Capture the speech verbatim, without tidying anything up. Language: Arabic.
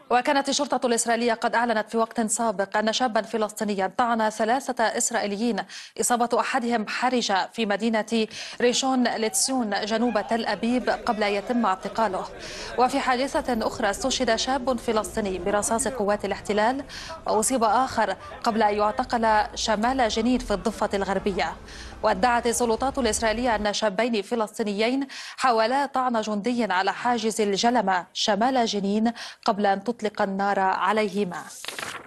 وكانت الشرطة الإسرائيلية قد أعلنت في وقت سابق أن شابا فلسطينيا طعن ثلاثة إسرائيليين، إصابة أحدهم حرجة في مدينة ريشون لتسيون جنوب تل أبيب قبل أن يتم اعتقاله. وفي حادثة أخرى استشهد شاب فلسطيني برصاص قوات الاحتلال، وأصيب آخر قبل أن يعتقل شمال جنين في الضفة الغربية. وادعت السلطات الإسرائيلية أن شابين فلسطينيين حاولا طعن جندي على حاجز الجلمة شمال جنين قبل أن تطلق النار عليهما.